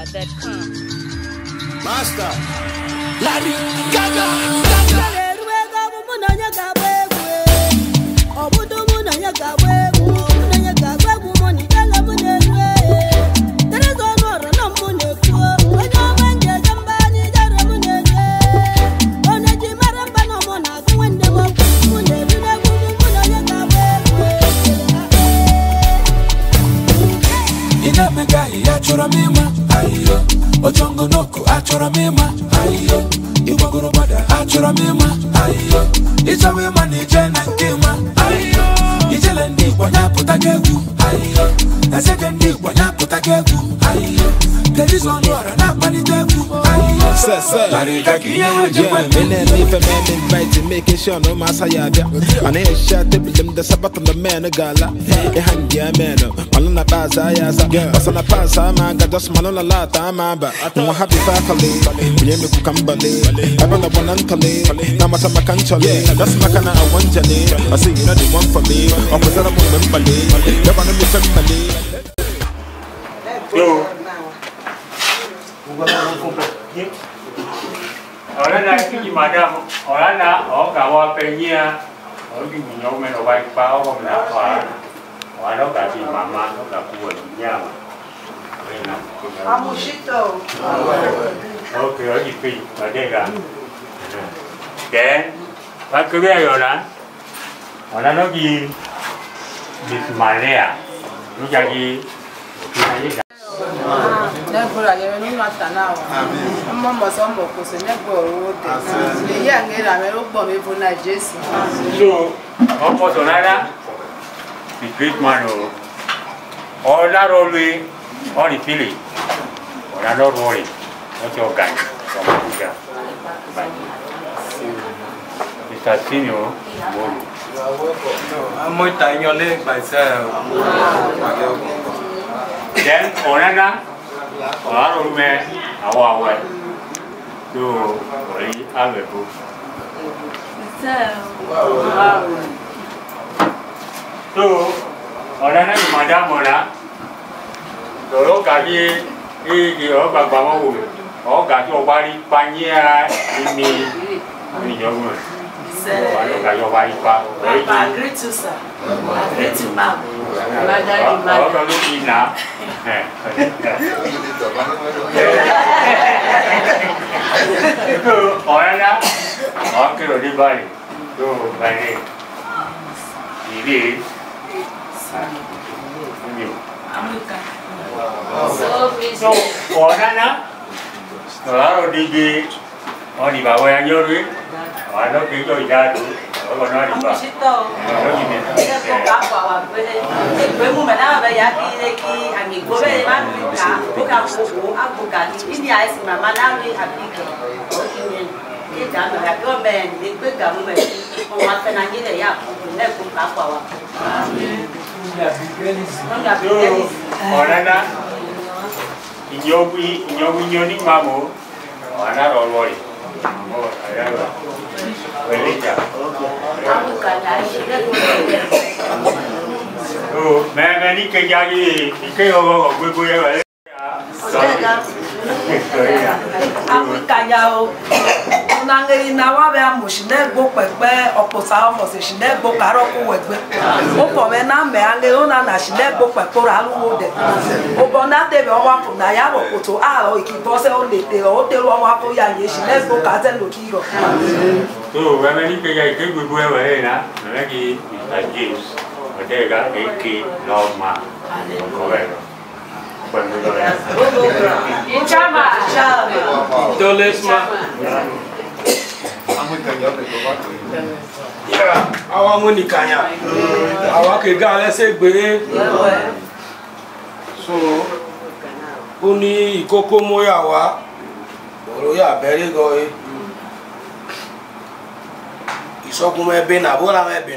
NigerFlavor.com. Master, Larry Gaga. Achora mema, ayo. Ojongo noko, achora mema, ayo. Ibagoro bada, achora mema, ayo. Ichawe mani jena nkema, ayo. Ijele ndi wanya putagegu, ayo. Esekendi wanya putagegu, ayo. Kedizo nwara na panitegu, ayo. Larika kiya jema. Mene nife men invite, making sure no masa yabia. Ane esha tebilim the sabat on the man gala. Ehangi ameno, malona baza yasa. Basana pasa manga just malona lata mamba. No happy faculty, yemi kukambale. Abana bonantale, namata makanchale. That's makana I want jale. I say you know the one for me. Opposite of Mbale, Yabana mi family. Yo. Ahora na aquí madame, ahora na gawa peña, ahora que mi nombre no va a ir para o na para, ahora que mi mamá no la pudo niña. Amushito. Okay, oye pi, madega. ¿Qué? ¿Va que vea ahora? Ahora no vi mis marea, no ya aquí, Nebula ye no mata now. Amen. Mama sombo ko se nebula wo de. Le ya ngera me ro gbo me fun na Jesu. So, vamos a nada. The great man all that always all the feeling. Or not worry. What's your guy? Mr. Senior, I'm more tiny your leg myself. then Orana, or me, our way. So, we have a book. So, Orana, Madame Mona, the local oh, got your body, Pania, in me, your room. I got your body, I agree to sir. I agree to ma'am. I'm looking now. Orana, Uncle Divine, go by name. He is so, Orana, Orano Digi, only by way of your ring. I don't think you're that. Oh, man, I can't get you. You can't go. Nangeri na wa be amushine go pepe oposa omo se shine go karo ko wegbe o ko me na me ange o na shine go pepe ra lu wo de o bo na te be o wa fu na ya ro ko to a ro iki bo se o le te o te ro wa ko ya ye shine go ka te lo ki ro so we me ni ke ya ke gbe we we na na ki Mr. James o de ga ke normal correct. Chama. Dolesma. Àwọn mú nìkànyà àwọn kèga alẹ́sẹ̀ gbé so ó ní ìkókó móyà wá òróyà bẹ̀rẹ̀ gọ́ ìsọkún mẹ́bẹ̀ nàbọ́lá mẹ́bẹ̀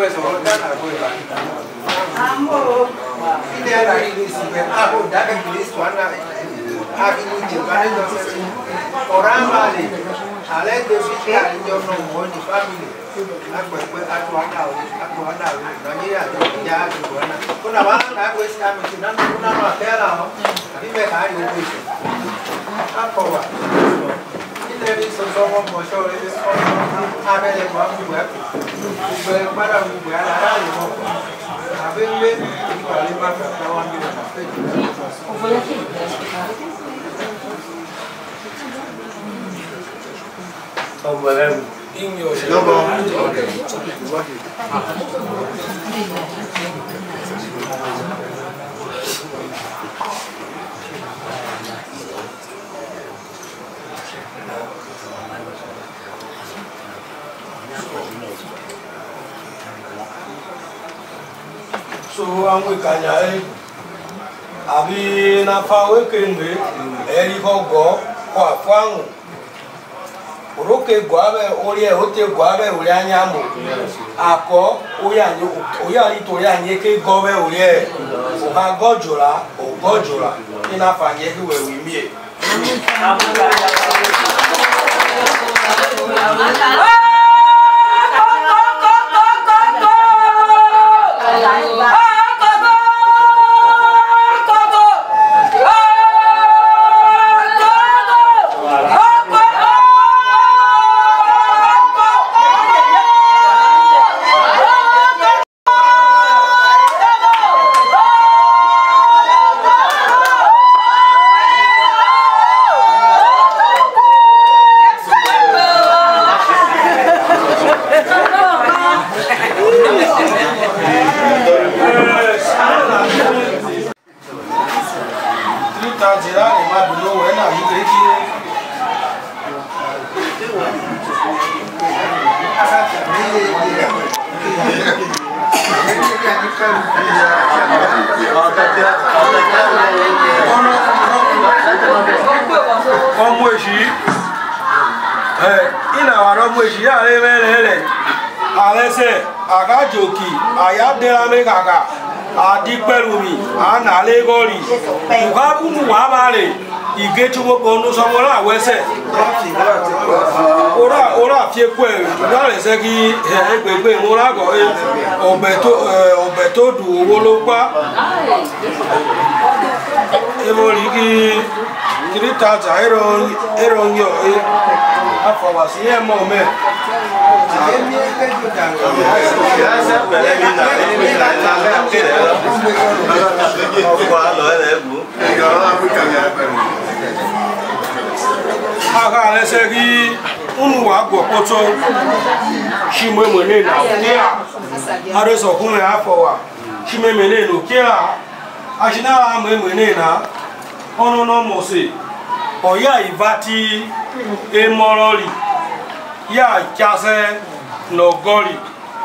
So I'm with Kanya. Abi na fawe kenge eri go kwa kwangu. Uroke gwabe olie hote gwabe ulianyamu. Ako uyani to yanye ke gobe ulie. Uha gojola ina fanye hiwe wimie. Ina waro mweshi ya lele alese agajoki ayadela megaga adipelumi ana legori ubabunu wabale igetumo kono somola wese ora fie kwe dale se ki egbegbe mora go obeto du wolopa ebori ki 3,000 ero yo afọwasi ẹ mọ mẹ. Aka alẹsẹ kí unu wa gbọ kótó simeme ne na kíá adesọkun mẹ afọwa simeme ne no kíá asinara meme ne na ọnụnọ mọsi ọya ivati emoroli ya chase no goli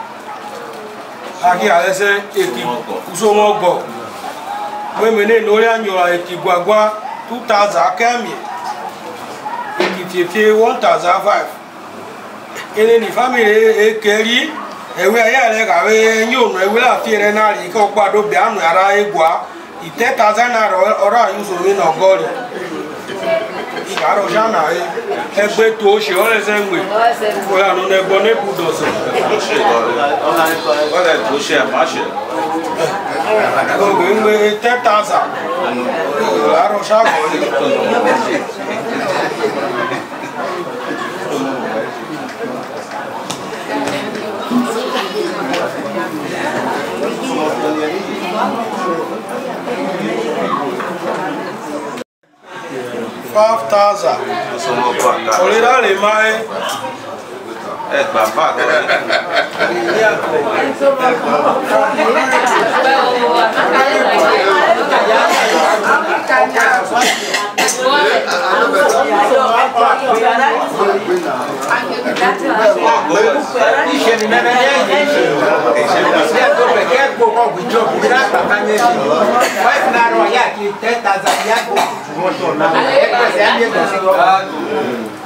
aki alese eki usomogo wemene no ya nyora eki gwagwa 2000 kemi eki tete 1005 ene ni family ekeri ewe ya le gawe nyono ewe la fiere na ri ko gbado bi anu ara egwa 10,000 naira ora yuso mi no goli Caro jana egbe to se o le sengwe o ya no nego ne budo se o le to se ma se o gbe ngbe 10,000 caro sha go ni 5,000. Olera le mai. Bàbá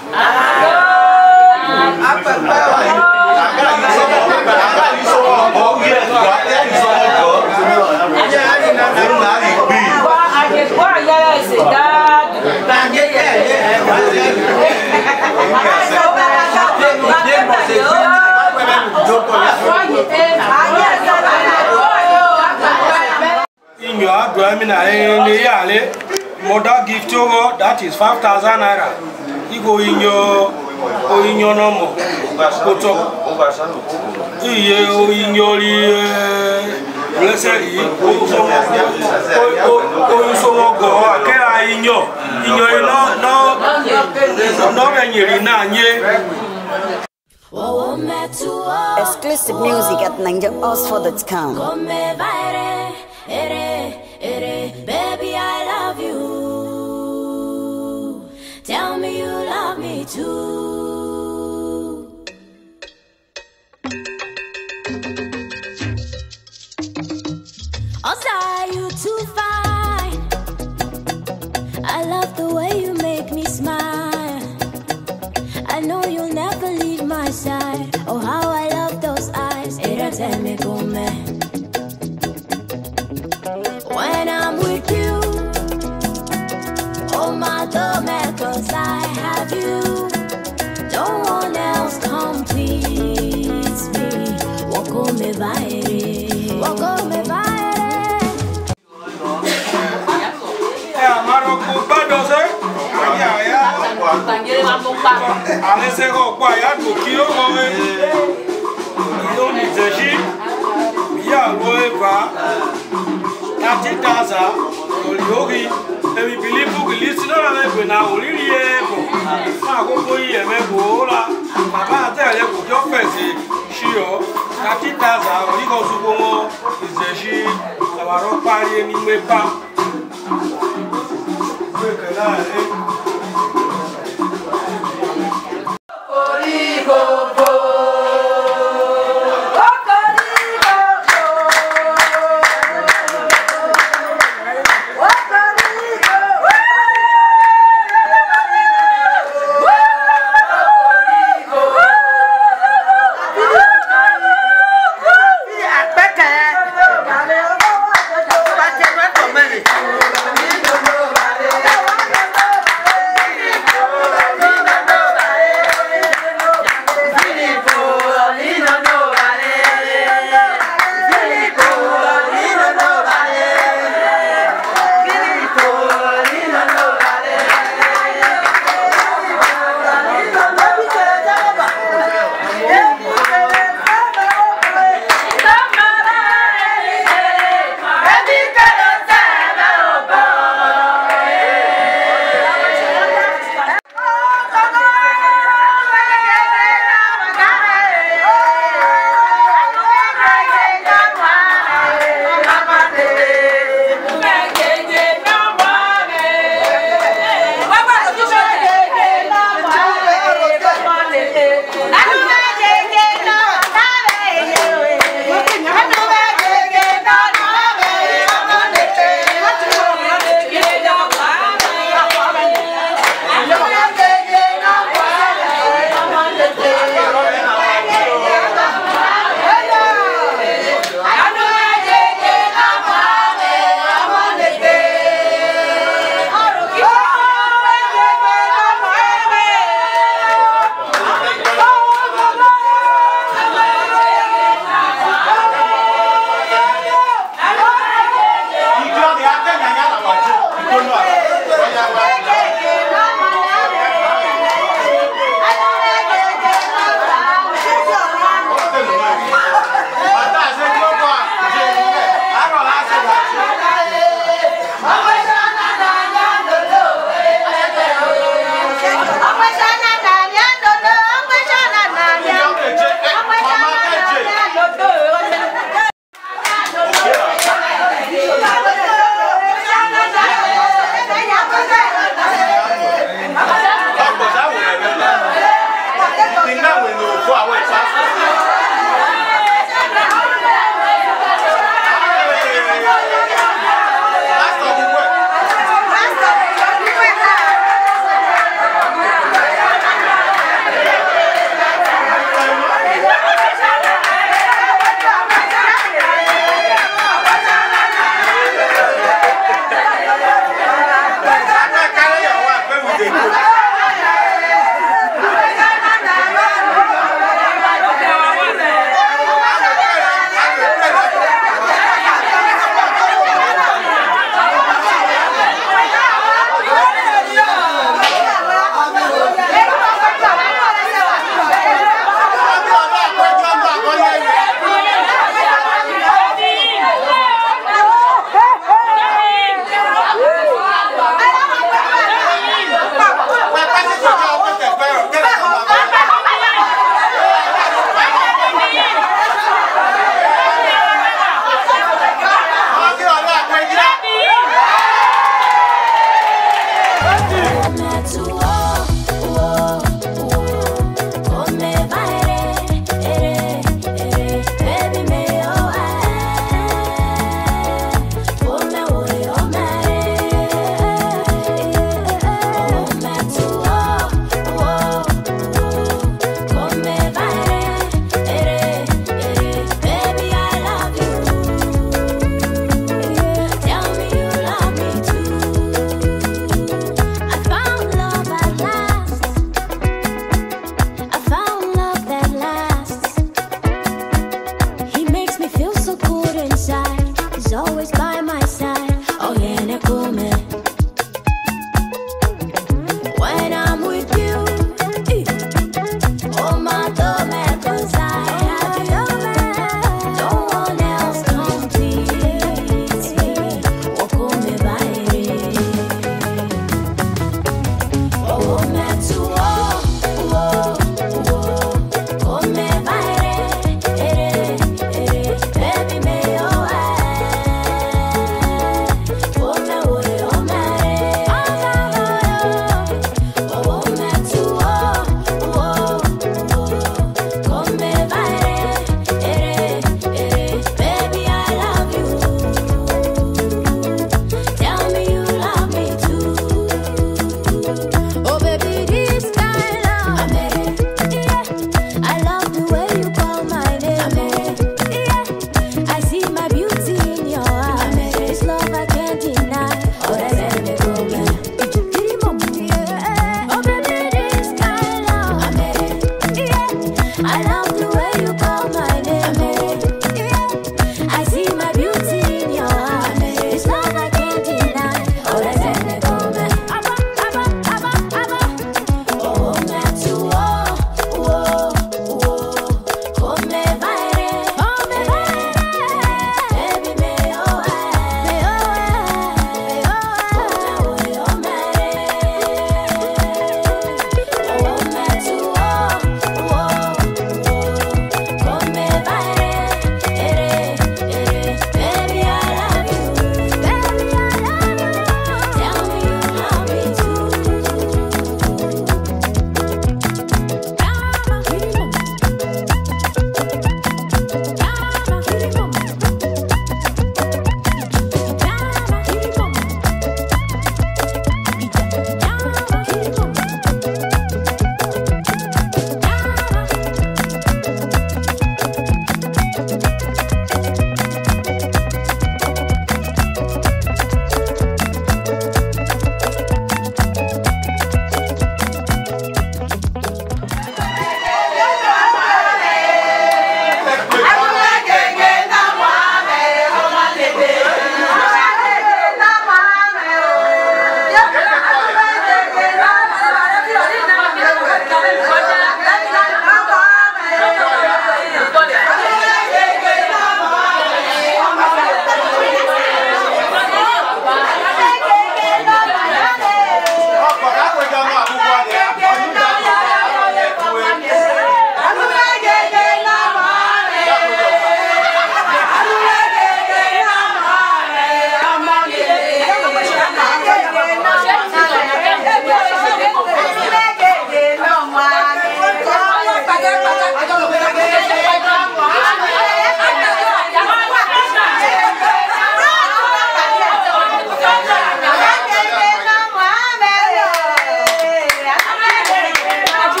Apa I mean, mother gift over, that is 5,000 naira. You go in your normal. In your blessed Exclusive music at NinjaOxford.com. Baby, I love you. Tell me you love me too. You too fine. I love the way you make me smile. I know you'll never leave my side. Oh, how I love those eyes. When I'm with you, oh my love, cause I have you. No one else completes me. Walk on me by.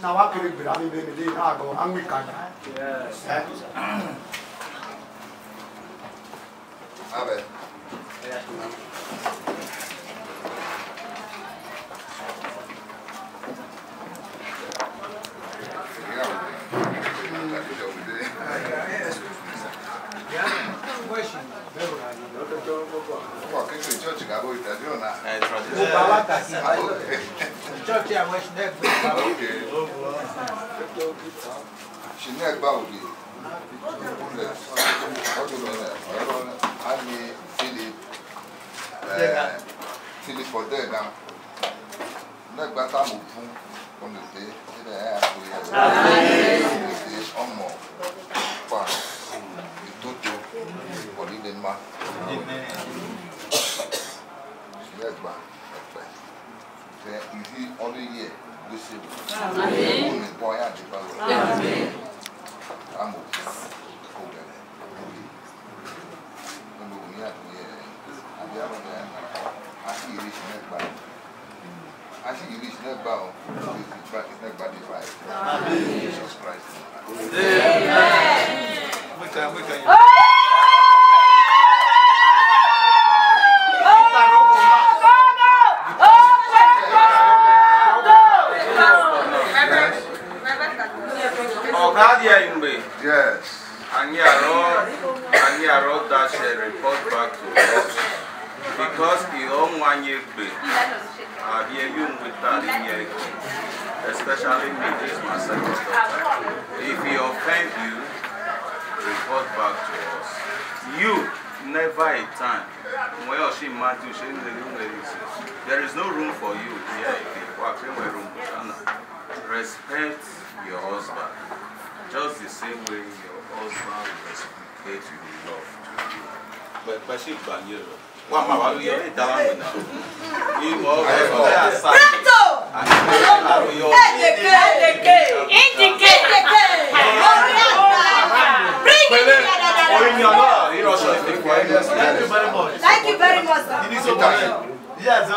Now I can be running in the day. I go and we can. Yes. Amen. Philip for there now. Not better move on the day. Only here, we see. Only boy and the power. I'm I see you reach next bow. I see you reach next bow. It's next body five. Jesus Christ. Amen. We can. Yes. And I wrote that report back to us because he own 1 year back. I've been with that year, especially me, this is my second daughter. If he offend you, report back to us. You never a time. Well, she might do she there is no room for you here. Respect your husband. Just the same way your husband respect you love to you. But she ban you. What my wife you tell me now? You all Thank you very much. Yes,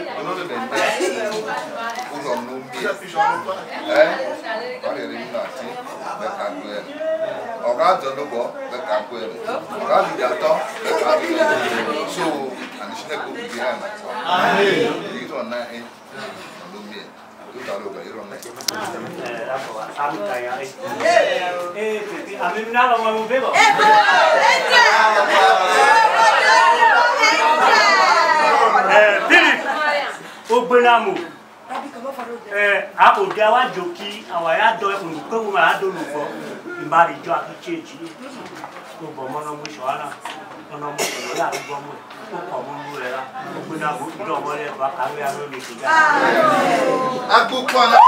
Ogbenamu ako dawa joki awaya do ekun ko ma do lu fo mbari jo akicheji ko bo mono mu shoana ono mu ko ya gbo mu ko mo mu re la ogbenamu do mo le ba ka we aro ni kiga akoko na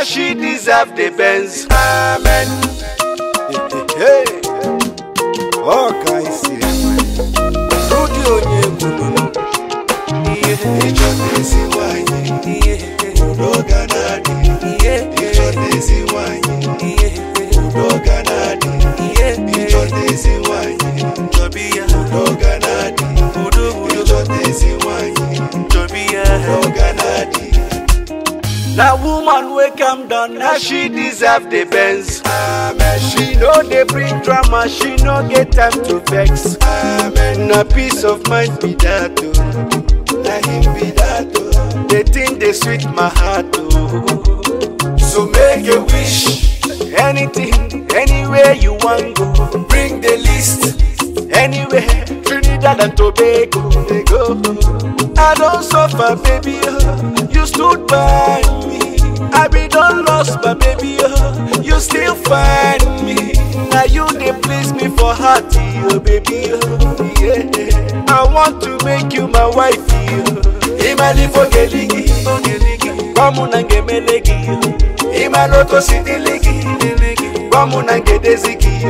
now she deserve the Benz. Amen. Hey, oh guys, Rudy onye gudu. Ichotesi wanyi, udoga nadi. Ichotesi wanyi, udoga nadi. Ichotesi wanyi, udoga nadi. Ichotesi wanyi, udoga nadi. Now woman wey calm down, now she deserve the Benz. Amen. She know they bring drama, she no get time to vex. Amen. Na peace of mind be that oh. Na him be that oh. The thing they sweet my heart oh. So make a wish, anything, anywhere you want go. Bring the list, anywhere, Trinidad and Tobago. They go. I don't suffer, baby. You stood by me. I be done lost, but baby, you still find me. Now you they please me for heart, baby. Yeah. I want to make you my wife. Imali for geligi, Wamuna gemelegi. Imaloto city ligi, Wamuna gedezigi.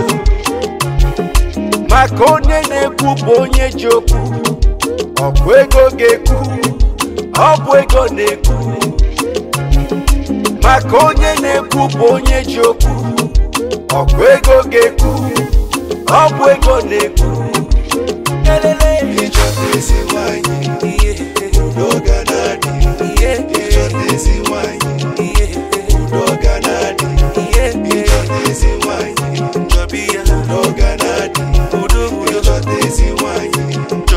Makone ne kubonye joku. Obwego geku, obwego neku. Makonye neku bonye joku. Obwego geku, obwego neku. Elele. Ichotesi wanyi, udoga nadi. Ichotesi wanyi, udoga nadi. Ichotesi wanyi, udoga nadi. Ichotesi wanyi.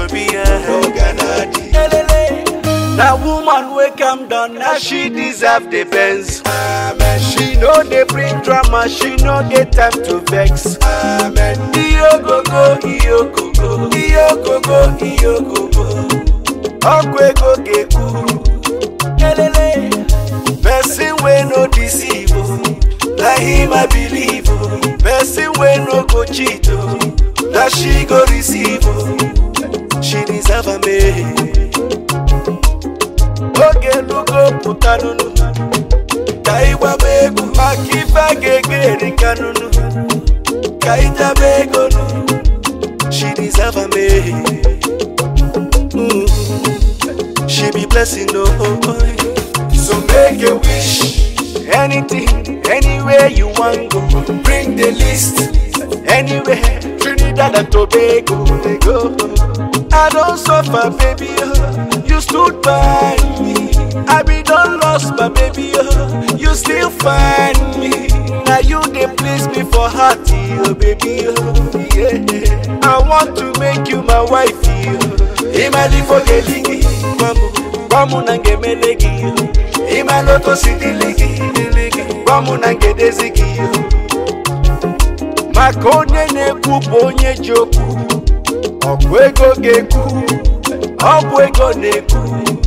Now woman wey calm down, now she deserve the Benz. Amen. She know they bring drama, she no get time to vex. Amen. Iyogogo, iyogogo, iyogogo, iyogogo. Okwego geku, elele. Person wey no deceive, na him I believe. Person wey no go cheat, na she go receive. She deserve a me. Oge lugo putanunu, kaiwa bego, makifa gegeri kanunu, kaita bego nu. She deserve a me. She be blessing no. So make a wish, anything, anywhere you want go. Bring the list, anywhere, Trinidad and Tobago. They go. I don't suffer, baby. You stood by me. I be done lost, but baby, you still find me. Now you they please me for heart, baby. Yeah. I want to make you my wife. Imali for geligi, Wamu nangemelegi. Imaloto city ligi, Wamu nangedezigi. Makonye neku bonye joku. Obwego geku, obwego neku.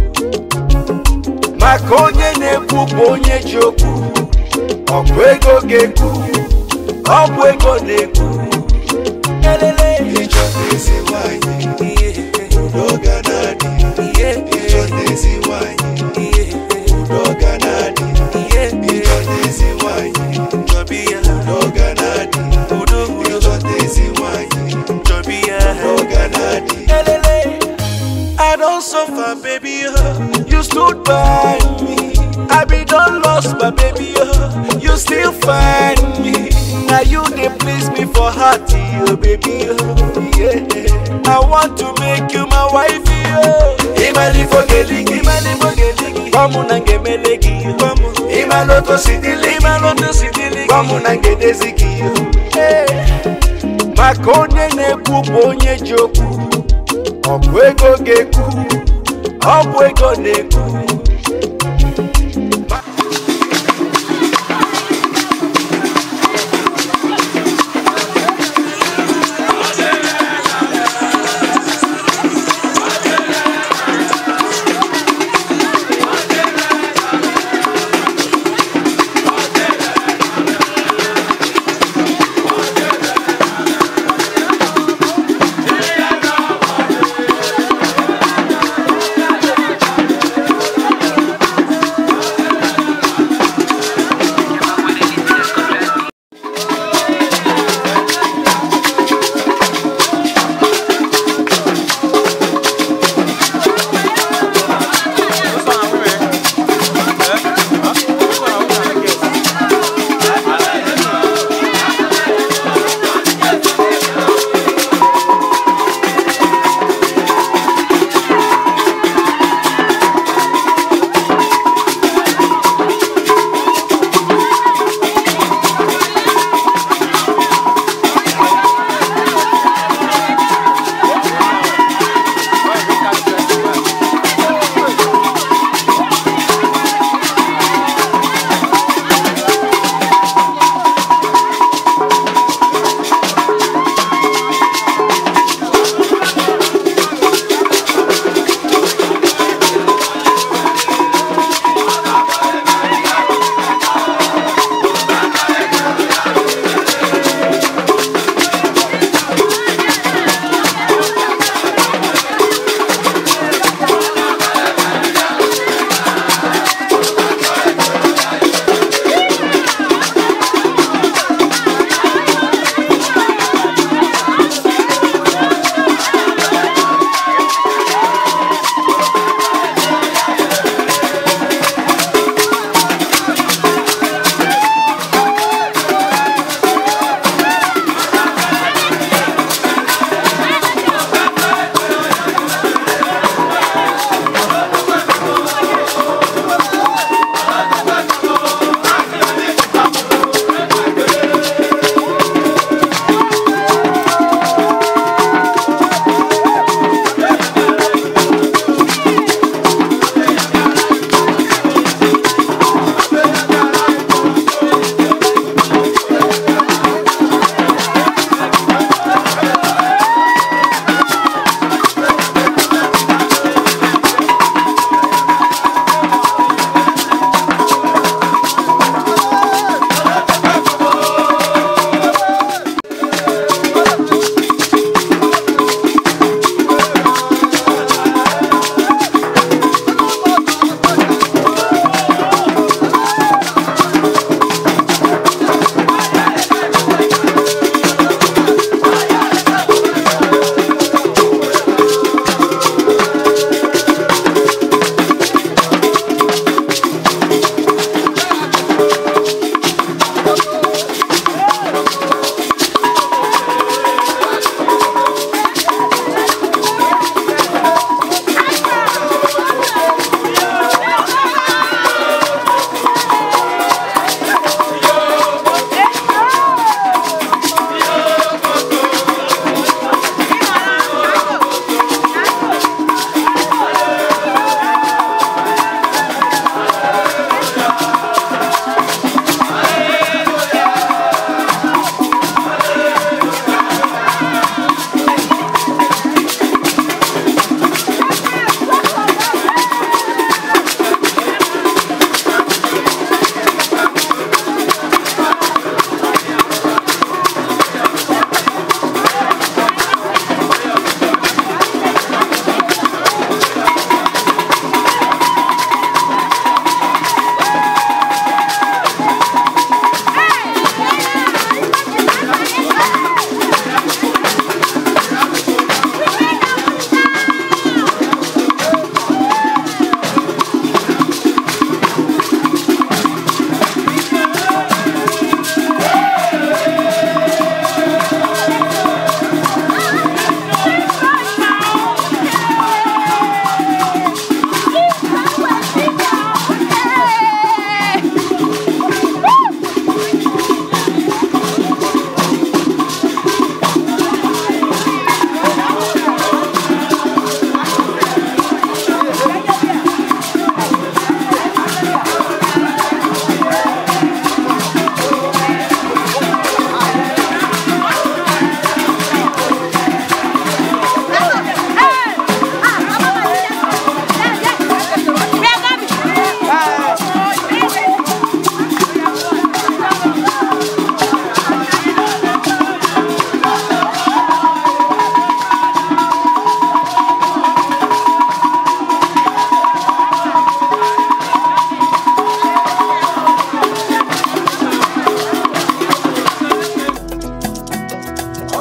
Makonye neku bonye joku. Obwego geku, obwego neku. Elele. Ichotesi wanyi, udoga nadi. Ichotesi wanyi, udoga nadi. Ichotesi wanyi, udoga nadi. Ichotesi wanyi, udoga nadi. I don't suffer, baby. You stood by me. I be done lost, but baby, you still find me. Now you they please me for heart, baby. Yeah. I want to make you my wife. Imali for geligi, Wamu nangemelegi. Imaloto sidili, Wamu nangedezigi. Makonye neku bonye joku. Obwego geku, obwego neku.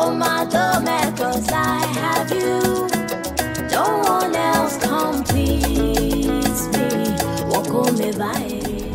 Oh my dome, 'cause I have you. No one else completes me. Walk on me by.